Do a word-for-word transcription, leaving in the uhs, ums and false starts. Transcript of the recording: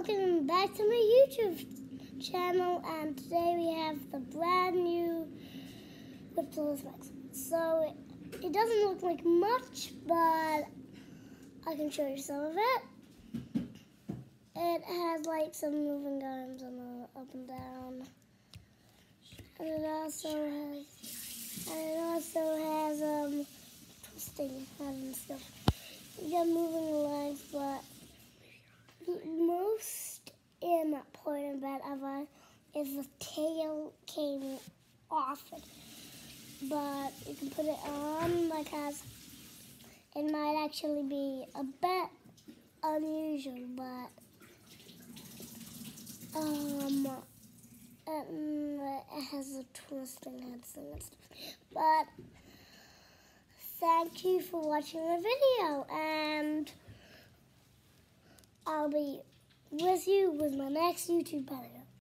welcome back to my YouTube channel, and today we have the brand new Cryptolith Max. So it, it doesn't look like much, but I can show you some of it. It has like some moving arms and uh, up and down, and it also has and it also has um twisting head and stuff. You got moving legs, but the most important bit of it is the tail came off it. But you can put it on because it might actually be a bit unusual, but um, it, it has a twisting head and stuff. But thank you for watching the video, and I'll be with you with my next YouTube video.